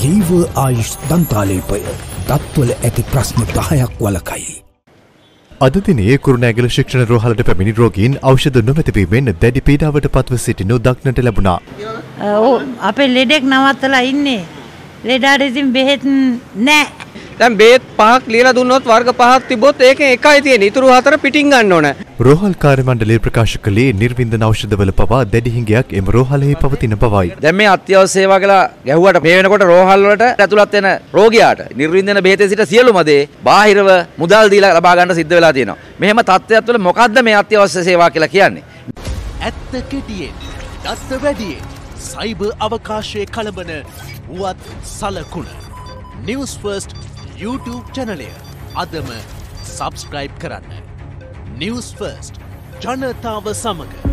Lever ආයුෂ් දන්තාලේපය දත්වල ඇති ප්‍රශ්න 10ක් වළකයි. අද දිනේ කුරුණෑගල ශික්ෂණ රෝහලට පැමිණි රෝගීන් ඖෂධ නොමැතිවීමෙන් දැඩි පීඩාවට පත්ව සිටිනු දක්නට ලැබුණා. අපේ ලෙඩෙක් නවත්තලා ඉන්නේ. ලෙඩාට ඉතින් බෙහෙත් නැහැ. දැන් බෙහෙත් 5ක් ලියලා දුන්නොත් වර්ග 5ක් තිබ්බොත් ඒකෙන් එකයි තියෙන්නේ. ඊටු 4 පිටින් ගන්න ඕන. රෝහල් කාර්ය මණ්ඩලය ප්‍රකාශ කළේ නිර්වින්දන ඖෂධවල පවා දැඩි හිඟයක් එම රෝහලෙහි පවතින බවයි. දැන් මේ අත්‍යවශ්‍ය සේවා කියලා ගැහුවට මේ වෙනකොට රෝහල් වලට ඇතුළත් වෙන රෝගියාට නිර්වින්දන බෙහෙතේ සිට සියලුම දේ බාහිරව මුදල් දීලා ලබා ගන්න සිද්ධ වෙලා තියෙනවා. මෙහෙම තත්ත්වයක් තුළ මොකද්ද මේ අත්‍යවශ්‍ය සේවා කියලා කියන්නේ? ඇත්ත කෙටියෙන්, දත්ත වැඩියෙන්, සයිබර් අවකාශයේ කලබන වුවත් සලකුණ. Newsfirst YouTube channelය අදම subscribe කරන්න. Newsfirst ජනතාව සමග